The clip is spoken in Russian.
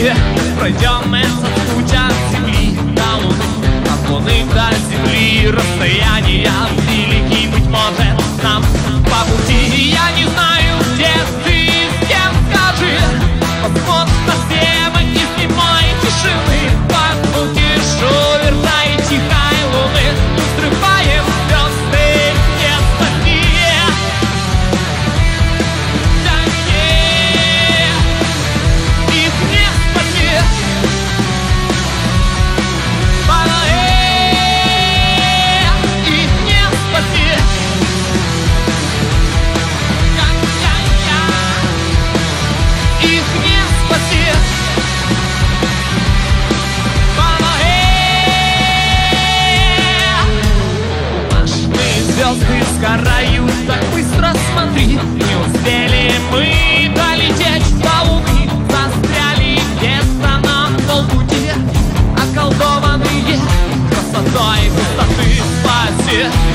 пути. Пройдем мы этот путь от земли до луны, от луны до земли. Расстояния велики, быть может, нам по пути. Я не знаю, где ты, с кем, скажи. Возможно, все мы из немой тишины, по звуке шуверта и тихой луны взрываем звезды вместо них. Да нет, их не спаси. Их не спаси. Их не спаси. Башенные звезды сгорают так быстро, смотри. Не успели мы долететь до луны, застряли где-то на полпути, околдованные красотой пустоты. Спаси.